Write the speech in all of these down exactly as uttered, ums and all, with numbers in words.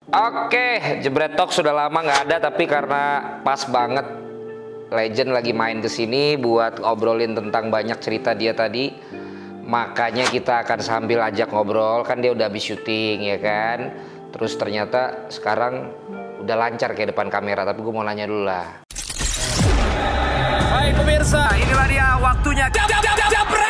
Oke, Jebret Talk sudah lama nggak ada, tapi karena pas banget Legend lagi main ke sini buat ngobrolin tentang banyak cerita dia tadi, makanya kita akan sambil ajak ngobrol. Kan dia udah habis syuting ya kan, terus ternyata sekarang udah lancar kayak depan kamera. Tapi gue mau nanya dulu lah. Baik pemirsa, inilah dia waktunya Jebret.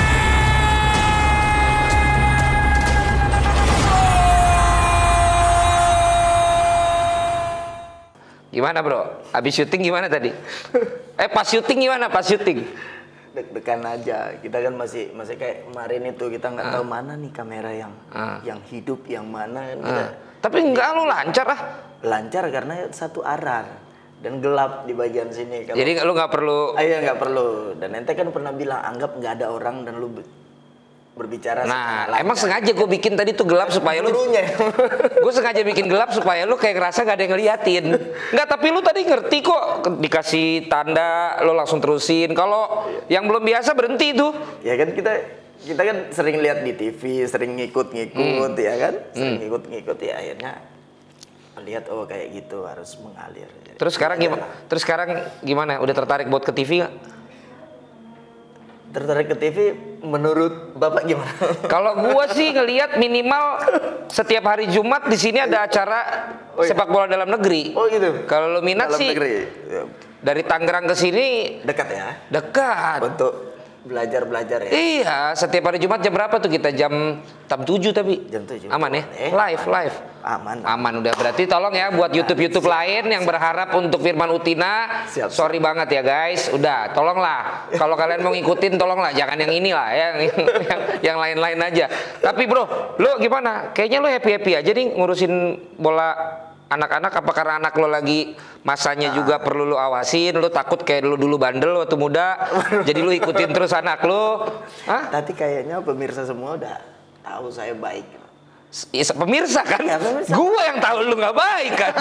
Gimana bro? Habis syuting gimana tadi? Eh pas syuting gimana? Pas syuting? Deg-degan aja. Kita kan masih masih kayak kemarin itu kita nggak uh. tahu mana nih kamera yang uh. yang hidup, yang mana kan. Kita, uh. Tapi enggak lu lancar ah? Lancar karena satu arah dan gelap di bagian sini. Kalau, jadi lu nggak perlu? Iya nggak perlu. Dan ente kan pernah bilang anggap nggak ada orang dan lu berbicara. Nah, emang sengaja gue bikin tadi tuh gelap supaya lu. Gue sengaja bikin gelap supaya lu kayak ngerasa gak ada yang ngeliatin. Enggak, tapi lu tadi ngerti kok, dikasih tanda lu langsung terusin. Kalau yang belum biasa berhenti tuh. Ya kan kita kita kan sering lihat di T V, sering ngikut-ngikut hmm. ya kan, sering ngikut-ngikut hmm. ya akhirnya lihat oh kayak gitu harus mengalir. Terus sekarang gimana? Terus sekarang gimana? Udah tertarik buat ke T V nggak? Tertarik ke T V menurut Bapak gimana? Kalau gua sih ngelihat minimal setiap hari Jumat di sini ada acara oh, iya. sepak bola dalam negeri. Oh gitu. Kalau lu minat dalam sih negeri. Dari Tangerang ke sini dekat ya? Dekat. Untuk belajar-belajar ya? Iya, setiap hari Jumat jam berapa tuh kita? Jam jam tujuh tapi. Jam tujuh. Aman ya? Eh, live, aman. live. Aman. Aman udah. Berarti tolong ya buat YouTube-YouTube lain yang berharap untuk Firman Utina. Siap, sorry siap. banget ya guys. Udah, tolonglah. Kalau kalian mau ngikutin tolonglah, jangan yang inilah ya, yang yang lain-lain aja. Tapi bro, lu gimana? Kayaknya lu happy-happy aja nih ngurusin bola anak-anak. Apa karena anak lo lagi masanya nah. juga perlu lu awasin, lu takut kayak lu dulu bandel waktu muda, jadi lu ikutin terus anak lu? Hah? Tapi kayaknya pemirsa semua udah tahu saya baik. Ya, pemirsa kan? Ya, pemirsa. Gua yang tahu lu nggak baik kan?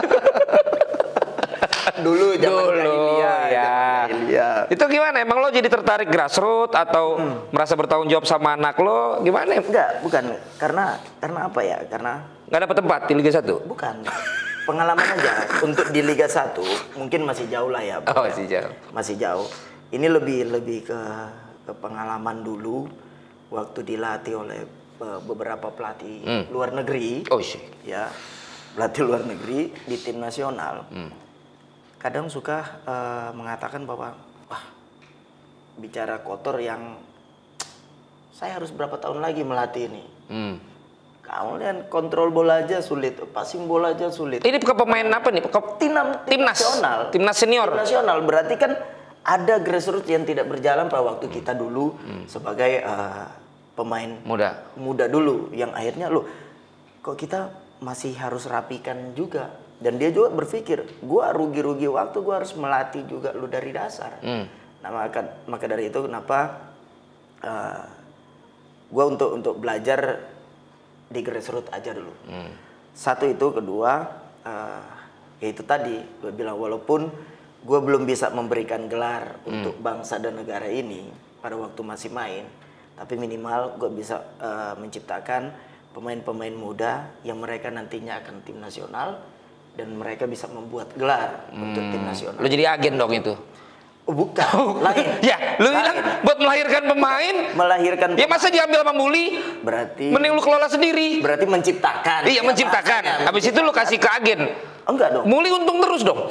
Dulu zaman dulu ya. Itu gimana? Emang lo jadi tertarik grassroots atau hmm. merasa bertanggung jawab sama anak lo? Gimana? Enggak, bukan. Karena karena apa ya? Karena nggak dapat tempat di Liga satu? Bukan. Pengalaman aja. Untuk di Liga satu mungkin masih jauh lah ya. Oh, masih jauh. Masih jauh. Ini lebih lebih ke, ke pengalaman dulu waktu dilatih oleh beberapa pelatih hmm. luar negeri. Oh sih. Ya. Pelatih luar negeri di tim nasional. Hmm. Kadang suka uh, mengatakan bahwa wah, bicara kotor yang saya harus berapa tahun lagi melatih ini. Hmm. Kamu lihat kontrol bola aja sulit, passing bola aja sulit. Ini ke pemain apa nih? Ke tim, tim timnas nasional. Timnas senior. Tim nasional berarti kan ada grassroots yang tidak berjalan pada waktu kita dulu hmm. sebagai uh, pemain muda. Muda dulu yang akhirnya lo kok kita masih harus rapikan juga. Dan dia juga berpikir, gua rugi-rugi waktu, gua harus melatih juga lu dari dasar. Hmm. Nah maka maka dari itu kenapa uh, gua untuk untuk belajar di grassroots aja dulu. Hmm. Satu itu, kedua, uh, ya itu tadi gue bilang walaupun gue belum bisa memberikan gelar hmm. untuk bangsa dan negara ini pada waktu masih main, tapi minimal gue bisa uh, menciptakan pemain-pemain muda yang mereka nantinya akan tim nasional dan mereka bisa membuat gelar hmm. untuk tim nasional. Lo jadi agen dong itu? Oh, bukan, lain. Ya, lu bilang buat melahirkan pemain. Melahirkan ya masa diambil sama Muli? Berarti mending lu kelola sendiri. Berarti menciptakan. Iya, menciptakan. Habis itu lu kasih ke agen. Enggak dong. Muli untung terus dong.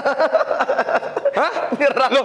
Hah? Loh.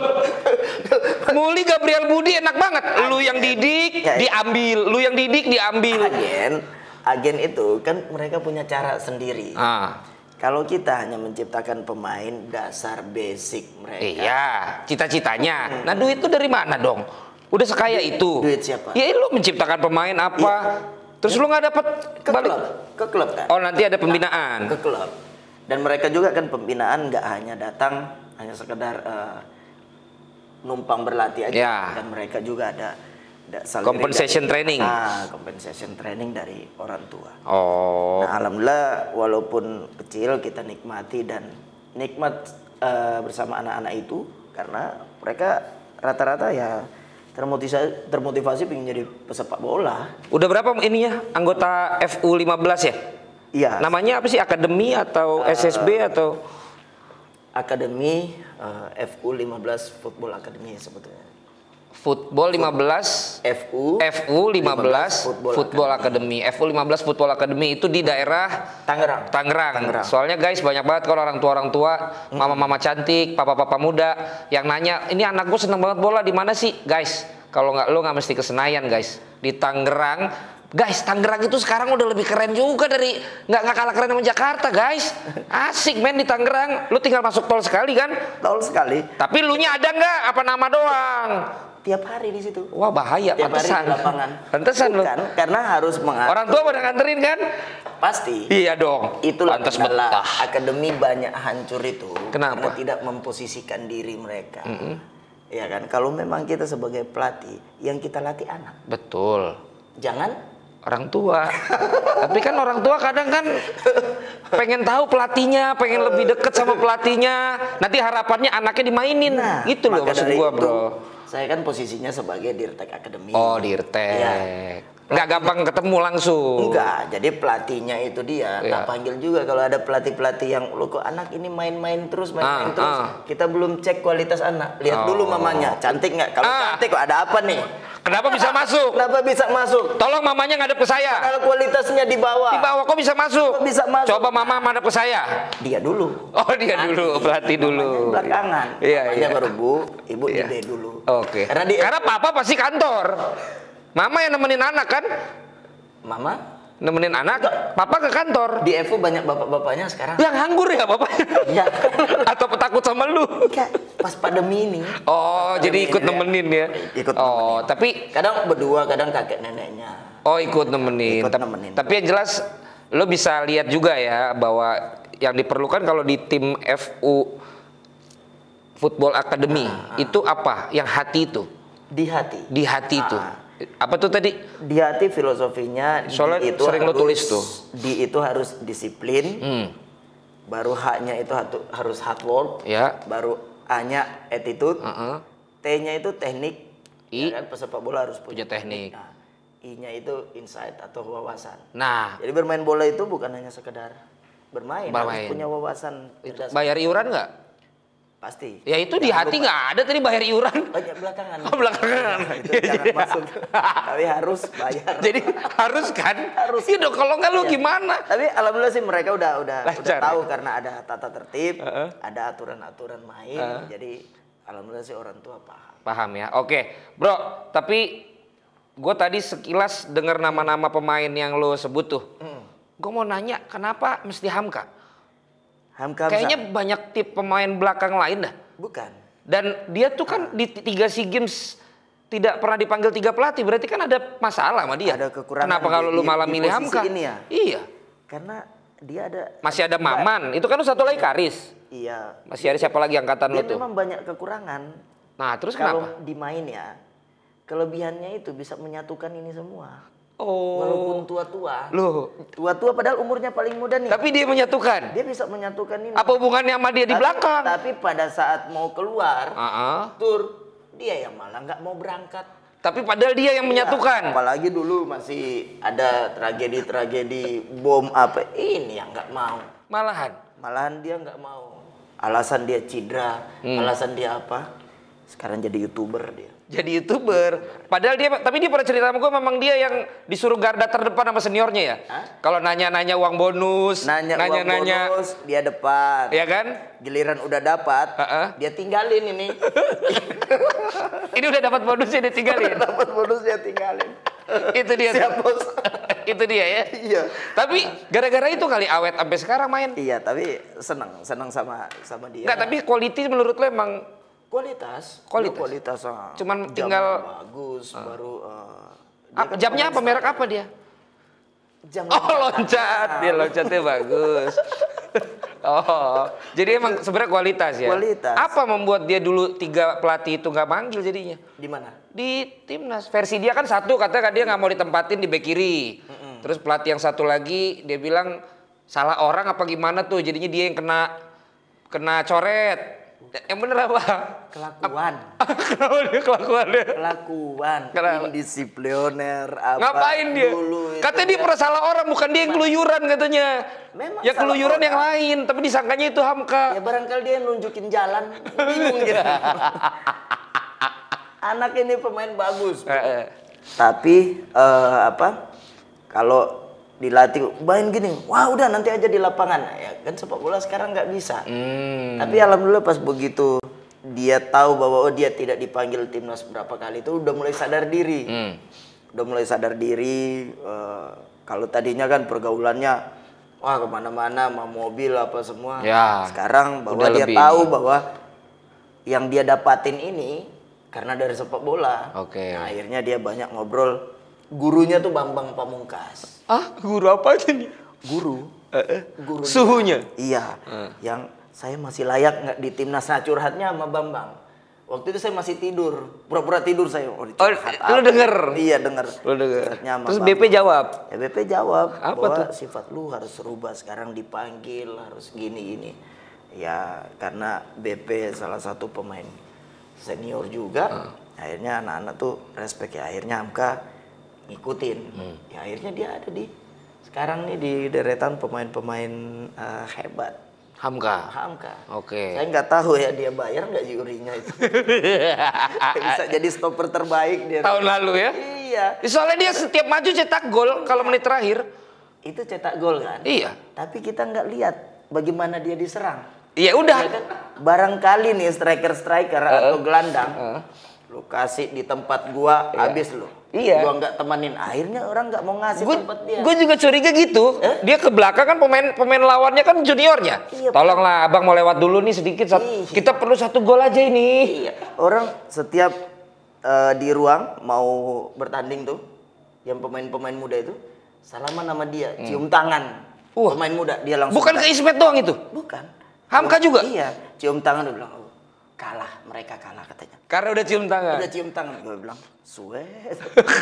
Muli Gabriel Budi enak banget. Agen. Lu yang didik ya, ya. diambil, lu yang didik diambil. Agen, agen itu kan mereka punya cara sendiri. Ah. Kalau kita hanya menciptakan pemain dasar basic mereka. Iya, cita-citanya. Hmm. Nah, duit itu dari mana dong? Udah sekaya duit, itu. Duit siapa? Ya lu menciptakan pemain apa? Ya. Terus ya. lu nggak dapat ke balik klub, ke klub kan? Oh, nanti ada pembinaan. Ke klub. Dan mereka juga kan pembinaan nggak hanya datang hanya sekedar uh, numpang berlatih aja. Ya. Dan mereka juga ada compensation dari, training. Ah, compensation training dari orang tua. Oh. Nah, alhamdulillah walaupun kecil kita nikmati dan nikmat uh, bersama anak-anak itu karena mereka rata-rata ya termotivasi termotivasi pengen jadi pesepak bola. Udah berapa ininya anggota F U lima belas ya? Iya. Namanya apa sih? Akademi atau Uh, S S B atau? Akademi uh, F U lima belas Football Academy sebetulnya. Football lima belas F U F U lima belas Football, Football Academy. F U lima belas Football Academy itu di daerah Tangerang. Tangerang. Tangerang. Soalnya guys banyak banget kalau orang tua orang tua, mama-mama cantik, papa-papa muda yang nanya, ini anakku seneng banget bola di mana sih, guys? Kalau nggak lo nggak mesti ke Senayan guys, di Tangerang. Guys, Tangerang itu sekarang udah lebih keren juga dari nggak nggak kalah keren sama Jakarta guys. Asik men di Tangerang. Lu tinggal masuk tol sekali kan? Tol sekali. Tapi lu nya ada nggak? Apa nama doang? Tiap hari di situ. Wah bahaya, Tiap hari pantesan. di lapangan. Pantesan lu. Bukan, karena harus mengatur. Orang tua pada nganterin kan? Pasti. Iya dong. Itulah Pantes kendala betah. akademi banyak hancur itu. Kenapa? Karena tidak memposisikan diri mereka. Mm -hmm. Ya kan, kalau memang kita sebagai pelatih, yang kita latih anak. Betul. Jangan orang tua. Tapi kan orang tua kadang kan pengen tahu pelatihnya, pengen lebih deket sama pelatihnya. Nanti harapannya anaknya dimainin. Nah, gitu loh maksud gua, itu, bro. Saya kan posisinya sebagai Dirtek Akademi. Oh, Dirtek. Ya. Nggak gampang ketemu langsung. Enggak, jadi pelatihnya itu dia. Ya. Tak panggil juga kalau ada pelatih-pelatih yang lo kok anak ini main-main terus, main-main Ah, terus. ah. Kita belum cek kualitas anak. Lihat Oh. dulu mamanya, cantik nggak? Kalau Ah. cantik kok ada apa nih? Kenapa bisa masuk? Kenapa bisa masuk? Tolong mamanya ngadep ke saya. Kalau kualitasnya di bawah. Di bawah kok bisa masuk? Kok bisa masuk? Coba mama madep ke saya. Dia dulu. Oh dia Nanti. dulu, pelatih dulu. Mamanya belakangan. Iya, Mamanya iya. baru bu, ibu Iya. ide dulu. Oke. Karena di Karena papa pasti kantor. Mama yang nemenin anak kan? Mama Nemenin anak, papa ke kantor. di F U banyak bapak-bapaknya sekarang. Yang nganggur ya bapaknya? Iya. Atau takut sama lu? Enggak, pas pandemi ini. Oh, jadi ikut ya. nemenin ya? Ikut Oh, nemenin. tapi Kadang berdua, kadang kakek neneknya. oh ikut nemenin. Ikut Tap- nemenin. Tapi yang jelas lo bisa lihat juga ya bahwa yang diperlukan kalau di tim F U Football Academy Ah, itu apa? Yang hati itu, Di hati. di hati itu. Ah. Apa tuh tadi? Di hati filosofinya Soalnya di itu sering lo harus, tulis tuh. Di itu harus disiplin. Hmm. Baru H-nya itu hatu- harus hard work. Ya. Baru A-nya attitude. Uh-uh. T-nya itu teknik. I. Ya kan pesepak bola harus Punya punya teknik. Nah, I-nya itu insight atau wawasan. Nah, Jadi bermain bola itu bukan hanya sekedar bermain, Bermain. harus punya wawasan. cerdas. bayar iuran nggak? Pasti. Ya itu di Jangan hati lupa. nggak ada tadi bayar iuran. Banyak belakangan. Oh, belakangan. Itu jangan masuk. Tapi harus bayar. Jadi harus kan? Harus. Iya dong, kalau nggak lu Iya. gimana? Tapi alhamdulillah sih mereka udah udah udah Lancar, tahu ya? karena ada tata tertib, Uh-uh. ada aturan-aturan main. Uh. Jadi alhamdulillah sih orang tua paham. Paham ya? Oke, bro. Tapi gue tadi sekilas dengar nama-nama pemain yang lo sebut tuh. Hmm. Gue mau nanya, kenapa mesti Hamka? Hamka Kayaknya Hamzah. banyak tip pemain belakang lain dah. Bukan. Dan dia tuh kan di tiga SEA Games tidak pernah dipanggil tiga pelatih. Berarti kan ada masalah sama dia. Ada kekurangan Kenapa di- kalau lu di- malah di milih posisi Hamka? ini ya? Iya. Karena dia ada Masih ada Maman. Itu kan lu satu lagi Karis. Iya. Masih ada siapa lagi angkatan lu Dia tuh? memang banyak kekurangan. Nah, terus kenapa? Kalau dimain ya, kelebihannya itu bisa menyatukan ini semua. Oh. Walaupun tua-tua. Loh, Tua-tua padahal umurnya paling muda nih. tapi dia menyatukan. Dia bisa menyatukan ini. Apa hubungannya sama dia di Tapi- belakang? Tapi pada saat mau keluar, Ah-ah. tur, dia yang malah nggak mau berangkat. Tapi padahal dia yang menyatukan. Ya, apalagi dulu masih ada tragedi-tragedi bom apa, ini yang nggak mau. Malahan. Malahan dia nggak mau. Alasan dia cedera, Hmm. alasan dia apa? Sekarang jadi YouTuber dia. Jadi YouTuber. Padahal dia, tapi dia pernah cerita sama gue memang dia yang disuruh garda terdepan sama seniornya ya. Hah? Kalau nanya-nanya uang bonus, Nanya, uang nanya-nanya, bonus, dia depan. ya kan? Giliran udah dapat, Ha-ha. dia tinggalin ini. Ini udah dapat bonusnya dia tinggalin. Dapat bonus dia tinggalin. Itu dia. Siap, tuh. Bos. Itu dia ya. Iya. Tapi gara-gara itu kali awet sampai sekarang main. Iya, tapi senang, senang sama sama dia. Enggak, tapi quality menurut lo emang kualitas, Kualitas. Dia kualitas. ah. Cuman Jamnya tinggal- bagus, baru. eh, dia Ap- kan jamnya pemain apa merek striker. apa dia? Jam Oh loncat, dia loncatnya bagus. Oh, jadi emang sebenarnya kualitas ya. Kualitas. Apa membuat dia dulu tiga pelatih itu nggak manggil jadinya? Di mana? Di timnas versi dia kan satu katanya dia nggak mau ditempatin di bek kiri. Terus pelatih yang satu lagi dia bilang salah orang apa gimana tuh, jadinya dia yang kena kena coret. Yang bener apa? Kelakuan. Kenapa dia kelakuannya? Kelakuan. Kenapa? Indisipliner apa. Ngapain dia? dulu itu Katanya dia kan. pernah salah orang, bukan dia yang keluyuran katanya. Memang yang salah keluyuran yang orang. lain, tapi disangkanya itu Hamka. Ya barangkali dia nunjukin jalan. Bingung gitu. Anak ini pemain bagus. Eh, eh. Tapi eh, apa? Kalau dilatih main gini, wah udah nanti aja di lapangan. Ya kan sepak bola sekarang nggak bisa. Hmm. Tapi alhamdulillah pas begitu dia tahu bahwa oh dia tidak dipanggil timnas berapa kali itu udah mulai sadar diri. Hmm. Udah mulai sadar diri. eh, kalau tadinya kan pergaulannya wah kemana-mana mau mobil apa semua. Ya, Sekarang bahwa udah dia lebih tahu ini. bahwa yang dia dapatin ini karena dari sepak bola. Oke. Nah, akhirnya dia banyak ngobrol. Gurunya tuh Bambang Pamungkas. Ah, guru apa aja nih? Guru. Guru Suhunya. Iya. Yang saya masih layak nggak di timnas. Nah, curhatnya sama Bambang. Waktu itu saya masih tidur. Pura-pura tidur saya. Oh, Oh, lu denger? Iya, denger. Lu denger. Curhatnya sama Terus B P Bambang. jawab. Ya, B P jawab Apa bahwa tuh? sifat lu harus rubah sekarang dipanggil, harus gini-gini. Ya, karena B P salah satu pemain senior juga. Akhirnya anak-anak tuh respect ya. Akhirnya Hamka ngikutin. Hmm. Ya akhirnya dia ada di sekarang nih di deretan pemain-pemain uh, hebat. Hamka. Hamka. Oke. Saya nggak tahu ya dia bayar nggak jurinya itu. Bisa jadi stopper terbaik dia. Tahun lalu ya? Iya. Soalnya dia setiap maju cetak gol kalau menit terakhir. Itu cetak gol kan? Iya. Tapi kita nggak lihat bagaimana dia diserang. Iya udah. Ya kan? Barangkali nih striker-striker atau gelandang lu kasih di tempat gua habis lu. Iya. Gua nggak temenin, akhirnya orang nggak mau ngasih Gue tempat dia. gue juga curiga gitu. Eh? Dia ke belakang kan pemain pemain lawannya kan juniornya. Iya, Tolonglah abang mau lewat dulu nih sedikit. Sat- Iya. Kita perlu satu gol aja ini. Iya. Orang setiap eh, di ruang mau bertanding tuh, yang pemain-pemain muda itu salaman sama dia, cium tangan. Wah. Pemain muda dia langsung. Bukan ke Ismet doang itu. Bukan. Hamka Cium- juga? Iya, cium tangan dia bilang, oh, kalah, mereka kalah katanya. Karena udah cium tangan. Udah cium tangan, gue bilang, suet.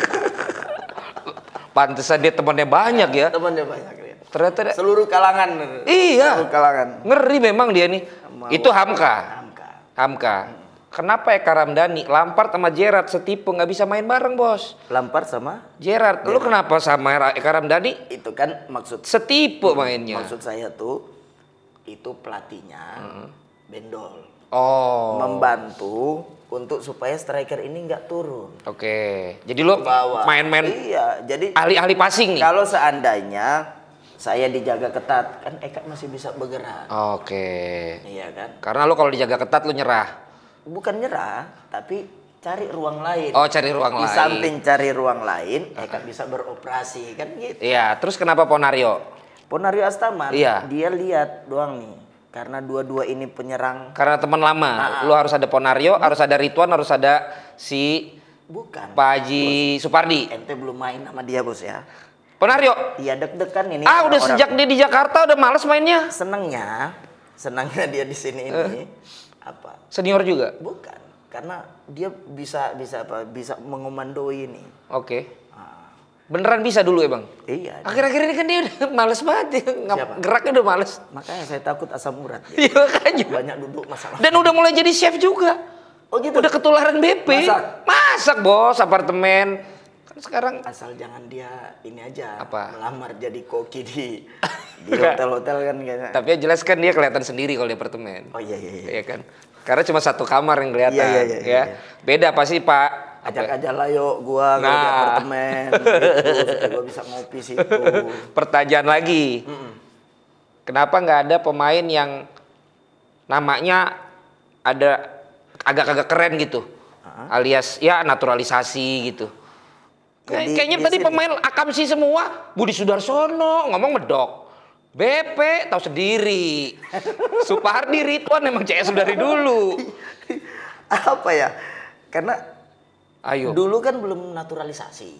Pantesan dia temannya banyak ya. Temannya banyak dia. Ternyata dia- Seluruh kalangan. Iya. Seluruh kalangan. Ngeri memang dia nih. Sama Itu Hamka. Hamka. Hamka. Kenapa Eka Ramdhani, Lampard sama Gerrard setipe nggak bisa main bareng bos? Lampard sama Gerrard, lu kenapa sama Eka Ramdhani itu kan maksud setipe mainnya? maksud saya tuh itu pelatihnya Bendol Oh, membantu untuk supaya striker ini nggak turun. oke. Jadi lu Bawah. main-main Iya, jadi ahli-ahli passing nih? kalau seandainya saya dijaga ketat kan Eka masih bisa bergerak. Oke. Iya kan? Karena lu kalau dijaga ketat lu nyerah. Bukan nyerah, tapi cari ruang lain. Oh, cari ruang Di lain. samping cari ruang lain, Eka bisa beroperasi kan gitu. Iya, terus kenapa Ponario? Ponario Astaman, Iya. dia lihat doang nih. Karena dua-dua ini penyerang. Karena teman lama. Lu harus ada Ponario, harus ada Ridwan, harus ada si Bukan. Pak Haji Supardi. Ente belum main sama dia bos ya. Ponario. Iya deg-degan ini. Ah, udah orang-orang. sejak dia di Jakarta udah males mainnya. Senengnya, senangnya dia di sini ini apa? Senior juga. Bukan, karena dia bisa bisa apa? Bisa mengomandoi ini. Oke. Beneran bisa dulu ya bang? Iya. Akhir-akhir ini kan dia udah males banget ya. Ngap- Siapa? Geraknya udah males. Makanya saya takut asam urat. Ya. Iya makanya. Banyak duduk masalah. Dan udah mulai jadi chef juga. Oh gitu. Udah ketularan B P. Masak? Masak bos, apartemen. Kan sekarang Asal jangan dia ini aja. Apa? Melamar jadi koki di di hotel-hotel kan kayaknya. tapi yang jelas kan dia kelihatan sendiri kalau di apartemen. Oh iya iya iya. Iya kan? Karena cuma satu kamar yang kelihatan. Iya, iya, iya, ya. iya. Beda pasti Pak. Ajak apa ya? aja lah yuk gua kalau di Nah. apartemen gitu, supaya gua bisa ngopi situ. Pertanyaan lagi. Kenapa nggak ada pemain yang namanya ada agak-agak keren gitu? Alias ya naturalisasi gitu. Kayak- Jadi Kayaknya di tadi sini- pemain Akamsi semua. Budi Sudarsono ngomong medok. B P tahu sendiri. Supardi, Ridwan emang C S dari dulu. Apa ya? Karena Ayo. dulu kan belum naturalisasi.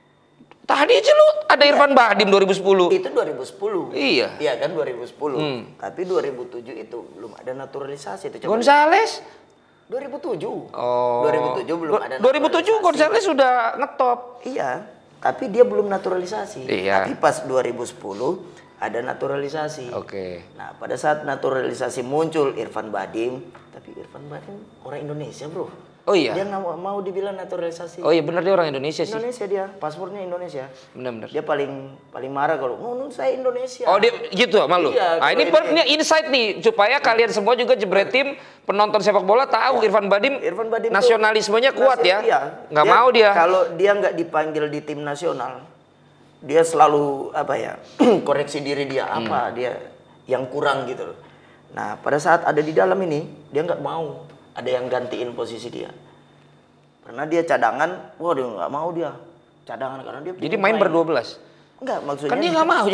Tadi aja lu ada Irfan Bahdim dua ribu sepuluh. Itu dua ribu sepuluh. Iya. Iya kan dua ribu sepuluh. Hmm. Tapi dua ribu tujuh itu belum ada naturalisasi itu. Coba Gonzales. dua ribu tujuh. Oh. dua ribu tujuh belum ada dua ribu tujuh naturalisasi. Gonzales sudah ngetop. Iya, tapi dia belum naturalisasi. Iya. Tapi pas dua ribu sepuluh ada naturalisasi. Oke. Nah, pada saat naturalisasi muncul Irfan Bahdim, tapi Irfan Bahdim orang Indonesia, Bro. Oh iya. Dia nggak mau, mau dibilang naturalisasi. Oh iya benar dia orang Indonesia sih. Indonesia dia, paspornya Indonesia. Benar-benar. Dia paling paling marah kalau, "Oh, nun, saya Indonesia." Oh dia gitu malu. Iya, Nah, ini kalau ini insight nih supaya kalian semua juga Jebret Tim penonton sepak bola tahu Irfan Bahdim, Irfan Bahdim tuh nasionalismenya kuat ya. Iya. Nggak Dia- mau dia. Kalau dia nggak dipanggil di tim nasional, dia selalu apa ya koreksi diri dia apa Hmm. dia yang kurang gitu loh. Nah pada saat ada di dalam ini dia nggak mau ada yang gantiin posisi dia karena dia cadangan. Wah dia nggak mau dia cadangan karena dia Jadi pengen main berdua belas. Enggak maksudnya Kan dia nggak mau.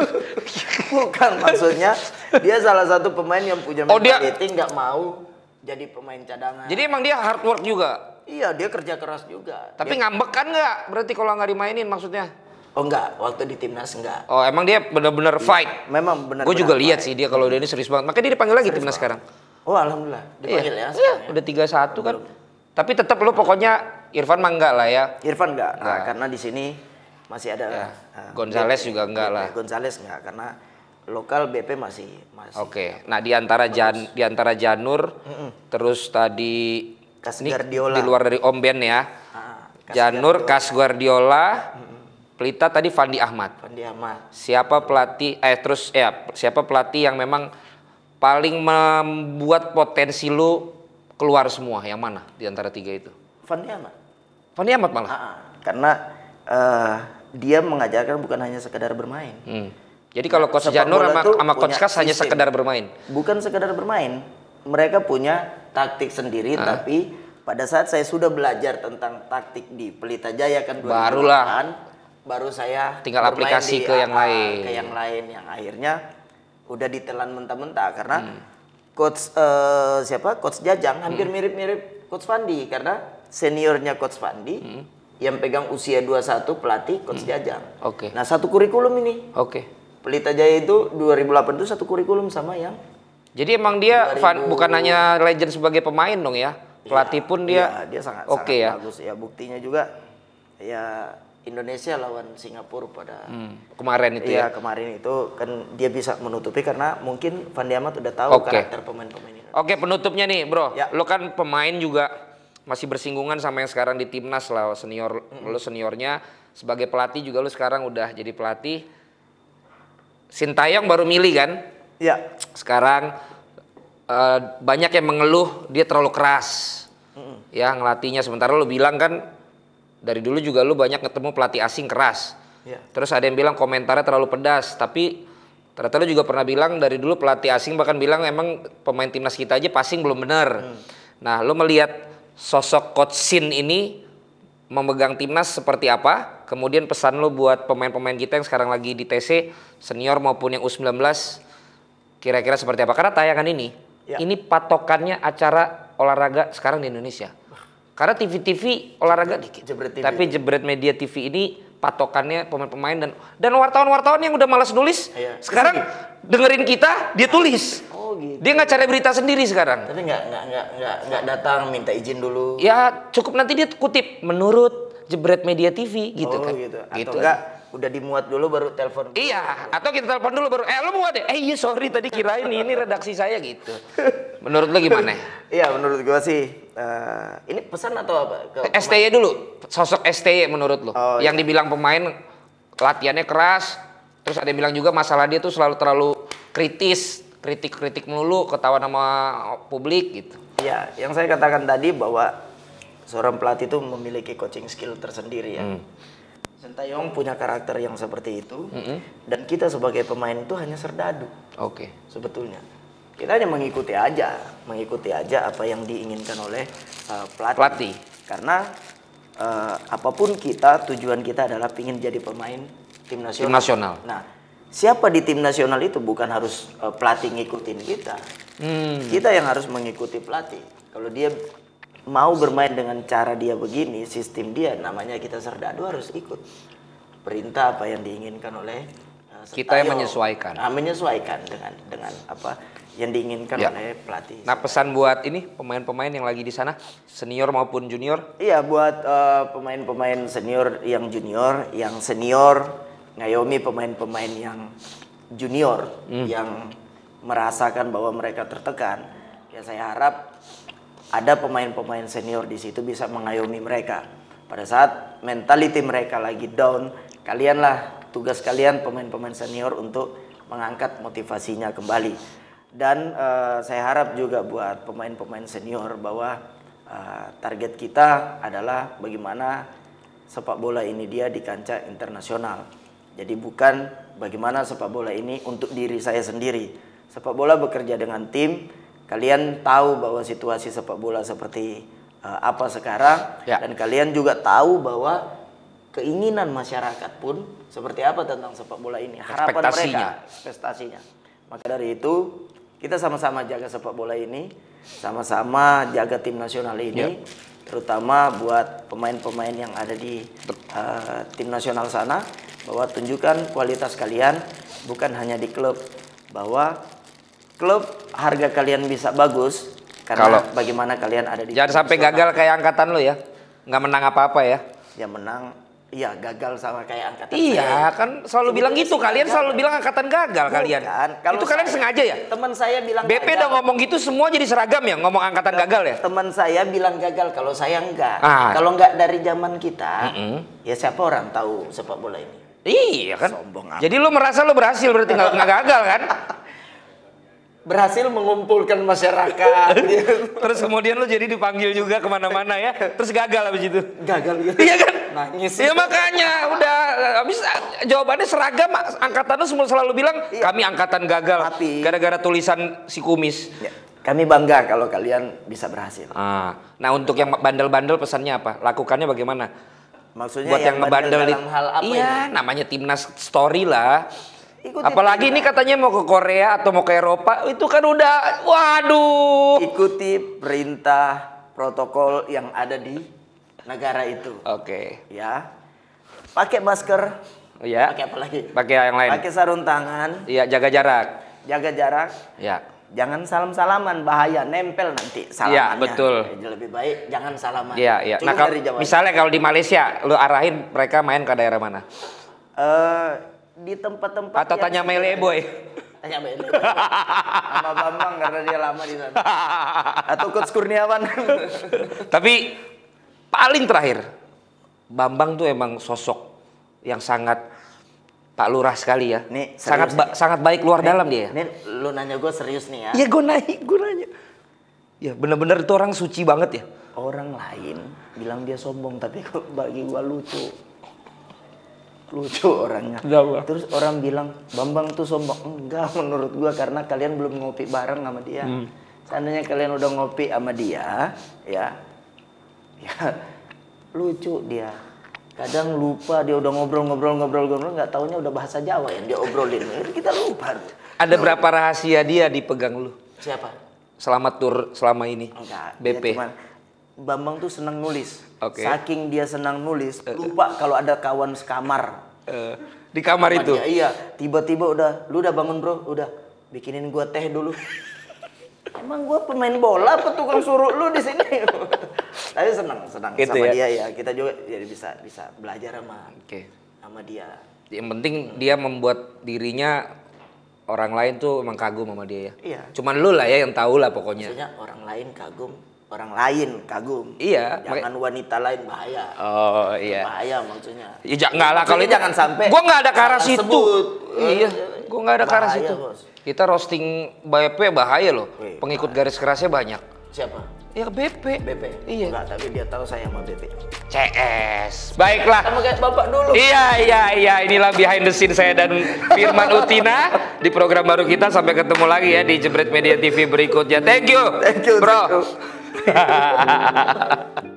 bukan maksudnya dia salah satu pemain yang punya Oh, dia- mentality nggak mau jadi pemain cadangan. Jadi emang dia hard work juga. Iya dia kerja keras juga. Tapi Dia- ngambek kan nggak? Berarti kalau nggak dimainin maksudnya? Oh enggak, waktu di timnas enggak. Oh emang dia bener-bener fight. Memang benar. Gue juga lihat sih dia kalau dia ini serius banget. Makanya dia dipanggil lagi timnas sekarang. Oh alhamdulillah dipanggil Iya, ya. iya, sekarang ya. udah tiga satu kan. Tapi tetap lu pokoknya Irfan mah enggak lah ya. Irfan enggak, nah, Enggak. karena di sini masih ada Ya. uh, Gonzales B P, juga enggak B P. lah. Gonzales enggak karena lokal B P masih masih. Oke. Nah, di antara Jan di antara Janur terus tadi Kas ini Guardiola. di luar dari Om Ben ya. Ah, Kas Janur, Kas Guardiola, Pelita tadi Fandi Ahmad. Fandi Ahmad. Siapa pelatih eh terus ya siapa pelatih yang memang paling membuat potensi lu keluar semua? Yang mana di antara tiga itu? Fandi Ahmad. Fandi Ahmad malah. Ah, ah. Karena uh, dia mengajarkan bukan hanya sekedar bermain. Hmm. Jadi kalau Coach Sepak Janur bola sama, tuh sama Coach punya Kas hanya sistem. sekedar bermain. Bukan sekedar bermain, mereka punya taktik sendiri. Ah. Tapi pada saat saya sudah belajar tentang taktik di Pelita Jaya kan dua ribu delapan, Barulah. baru saya Tinggal bermain aplikasi di ke yang A A, lain. ke yang lain yang akhirnya udah ditelan mentah-mentah karena Hmm. coach eh, siapa coach Jajang hampir mirip-mirip coach Fandi karena seniornya coach Fandi Hmm. yang pegang usia dua puluh satu pelatih coach Jajang. Oke. Nah satu kurikulum ini. Oke. Pelita Jaya itu dua ribu delapan itu satu kurikulum sama yang Jadi emang dia dua ribu Van, bukan hanya legend sebagai pemain dong ya. Pelatih Iya, pun iya, dia dia sangat oke sangat ya. bagus ya. Buktinya juga ya Indonesia lawan Singapura pada Hmm, kemarin itu iya ya. kemarin itu kan dia bisa menutupi karena mungkin Fandi Ahmad udah tahu Oke. karakter pemain-pemain ini. Oke, penutupnya nih, Bro. Ya. Lo kan pemain juga masih bersinggungan sama yang sekarang di timnas lah, senior lo seniornya sebagai pelatih juga lo sekarang udah jadi pelatih. Sintayong baru milih kan? Iya. Sekarang eh, banyak yang mengeluh dia terlalu keras. Ya, ngelatihnya sementara lo bilang kan dari dulu juga lo banyak ketemu pelatih asing keras. Iya. Terus ada yang bilang komentarnya terlalu pedas, tapi ternyata lo juga pernah bilang dari dulu pelatih asing bahkan bilang emang pemain timnas kita aja passing belum benar. Hmm. Nah, lo melihat sosok Coach Sin ini memegang timnas seperti apa? Kemudian pesan lo buat pemain-pemain kita yang sekarang lagi di T C senior maupun yang U sembilan belas kira-kira seperti apa? Karena tayangan ini Ya. ini patokannya acara olahraga sekarang di Indonesia. Karena T V-T V olahraga dikit. Jebret T V. Tapi Jebret Media T V ini patokannya pemain-pemain dan dan wartawan-wartawan yang udah malas nulis Iya. sekarang dengerin kita dia tulis. Oh gitu. Dia nggak cari berita sendiri sekarang. Tapi nggak nggak nggak nggak nggak datang minta izin dulu. Ya cukup nanti dia kutip menurut Jebret Media T V gitu oh kan. gitu. Atau Gitu. enggak udah dimuat dulu baru telepon. Iya, atau kita telepon dulu baru eh lu mau deh. Eh iya sorry tadi kirain ini redaksi saya gitu. Menurut lu gimana? Iya menurut gua sih eh, ini pesan atau apa? Ke S T Y dulu. Sosok S T Y menurut lu. Oh, yang iya. dibilang pemain latihannya keras, terus ada yang bilang juga masalah dia tuh selalu terlalu kritis, kritik-kritik melulu, ketawa sama publik gitu. Iya, yang saya katakan tadi bahwa seorang pelatih itu memiliki coaching skill tersendiri ya. Hmm. Sintayong punya karakter yang seperti itu, dan kita sebagai pemain itu hanya serdadu Oke. sebetulnya. Kita hanya mengikuti aja, mengikuti aja apa yang diinginkan oleh uh, pelatih. Pelatih. Karena uh, apapun kita, tujuan kita adalah ingin jadi pemain tim nasional. Tim nasional. Nah, siapa di tim nasional itu bukan harus uh, pelatih ngikutin kita. Hmm. Kita yang harus mengikuti pelatih. Kalau dia mau bermain dengan cara dia begini, sistem dia, namanya kita serdadu harus ikut perintah apa yang diinginkan oleh uh, Kita yang Sintayong. menyesuaikan. Nah, menyesuaikan dengan dengan apa yang diinginkan Ya. oleh pelatih. Nah pesan buat ini pemain-pemain yang lagi di sana senior maupun junior. Iya, buat uh, pemain-pemain senior yang junior, yang senior, ngayomi pemain-pemain yang junior hmm. yang merasakan bahwa mereka tertekan, ya saya harap ada pemain-pemain senior di situ bisa mengayomi mereka. Pada saat mentality mereka lagi down, kalianlah tugas kalian pemain-pemain senior untuk mengangkat motivasinya kembali. Dan uh, saya harap juga buat pemain-pemain senior bahwa uh, target kita adalah bagaimana sepak bola ini dia di kancah internasional. Jadi bukan bagaimana sepak bola ini untuk diri saya sendiri. Sepak bola bekerja dengan tim. Kalian tahu bahwa situasi sepak bola seperti uh, apa sekarang. Ya. Dan kalian juga tahu bahwa keinginan masyarakat pun seperti apa tentang sepak bola ini. Harapan mereka, ekspektasinya. Maka dari itu kita sama-sama jaga sepak bola ini. Sama-sama jaga tim nasional ini. Ya. Terutama buat pemain-pemain yang ada di uh, tim nasional sana. Bahwa tunjukkan kualitas kalian bukan hanya di klub, bahwa klub harga kalian bisa bagus karena kalau bagaimana kalian ada di jangan sampai gagal kayak angkatan lo ya, nggak menang apa-apa ya. Ya menang, iya gagal sama kayak angkatan iya saya. Kan selalu Sebetulnya bilang gitu, kalian gagal. Selalu bilang angkatan gagal. Bukan. Kalian Kalau itu kalian saya, sengaja ya. Teman saya bilang B P gagal. Udah ngomong gitu semua jadi seragam ya, ngomong angkatan gagal ya. Teman saya bilang gagal, kalau saya enggak. Ah. Kalau enggak dari zaman kita, mm-hmm. ya siapa orang tahu sepak bola ini. Iya kan. Sombong amat. Jadi lu merasa lu berhasil berarti nggak gagal kan? Berhasil mengumpulkan masyarakat. Terus kemudian lu jadi dipanggil juga kemana-mana ya. Terus gagal habis itu. Gagal gitu. Iya kan? Nangis. Iya makanya udah habis jawabannya seragam. Angkatan lu semua selalu bilang iya. Kami angkatan gagal. Gara-gara tulisan si kumis. Ya. Kami bangga kalau kalian bisa berhasil. Ah. Nah untuk yang bandel-bandel pesannya apa? Lakukannya bagaimana? Maksudnya buat yang, yang ngebandel dalam di, hal apa iya ini? Namanya timnas story lah. Ikuti apalagi perintah. Ini katanya mau ke Korea atau mau ke Eropa, itu kan udah waduh. Ikuti perintah protokol yang ada di negara itu. Oke. Okay. Ya. Pakai masker. Iya. Pakai apa lagi? Pakai yang lain. Pakai sarung tangan. Iya, jaga jarak. Jaga jarak. Ya. Jangan salam-salaman, bahaya, nempel nanti salamannya. Iya, betul. Jadi lebih baik jangan salaman. Iya, iya. Nah, kalau, misalnya kalau di Malaysia, lu arahin mereka main ke daerah mana? Uh, di tempat-tempat atau tanya Mele Boy. Tanya Mele Boy. Sama Bambang karena dia lama di sana. Atau Coach Kurniawan. Tapi paling terakhir, Bambang tuh emang sosok yang sangat Pak Lurah sekali ya. Nih, sangat ba sangat baik luar nih, dalam dia. Nih, lu nanya gue serius nih ya. Iya, gue naik, gue nanya. Ya bener-bener itu orang suci banget ya. Orang lain bilang dia sombong, tapi bagi gue lucu. Lucu orangnya. Jauh. Terus orang bilang Bambang tuh sombong. Enggak, menurut gue karena kalian belum ngopi bareng sama dia. Hmm. Seandainya kalian udah ngopi sama dia, ya, ya lucu dia. Kadang lupa dia udah ngobrol-ngobrol-ngobrol-ngobrol, nggak taunya udah bahasa Jawa yang dia obrolin. Kita lupa. Ada berapa rahasia dia dipegang lu? Siapa? Selamat tur selama ini. Enggak. B P. Cuman, Bambang tuh senang nulis. Okay. Saking dia senang nulis, lupa kalau ada kawan sekamar. Uh, di kamar itu? Dia, iya. Tiba-tiba udah, lu udah bangun bro, udah bikinin gua teh dulu. Emang gua pemain bola apa tukang suruh lu di sini? Tapi senang, senang gitu sama ya? Dia ya. Kita juga jadi bisa bisa belajar sama okay. sama dia. Yang penting dia membuat dirinya orang lain tuh emang kagum sama dia ya. Iya. Cuman lu lah ya yang tahu lah pokoknya. Maksudnya orang lain kagum, orang lain kagum. Iya. Jangan wanita lain bahaya. Oh iya. Bahaya maksudnya. Ya enggak lah kalau jangan sampai. Gua nggak ada ke arah situ. Sebut. Iya. Gua nggak ada ke arah situ. Kita roasting B P bahaya loh. Wih, pengikut bahaya. Garis kerasnya banyak. Siapa? Ya B P. B P. Iya. Enggak, tapi dia tahu saya sama B P. C S. Baiklah. Sama kayak Bapak dulu. Iya, iya, iya. Inilah behind the scene saya dan Firman Utina di program baru kita. Sampai ketemu lagi ya di Jebret Media T V berikutnya. Thank you. Thank you, bro. Thank you.